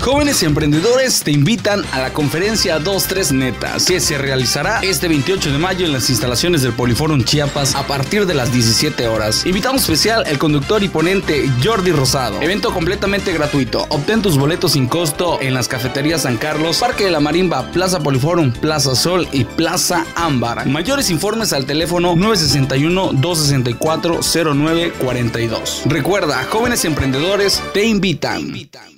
Jóvenes emprendedores te invitan a la conferencia 2-3 Netas, que se realizará este 28 de mayo en las instalaciones del Poliforum Chiapas a partir de las 17 horas. Invitado especial el conductor y ponente Jordi Rosado. Evento completamente gratuito. Obtén tus boletos sin costo en las cafeterías San Carlos, Parque de la Marimba, Plaza Poliforum, Plaza Sol y Plaza Ámbar. Mayores informes al teléfono 961-264-0942. Recuerda, Jóvenes Emprendedores te invitan.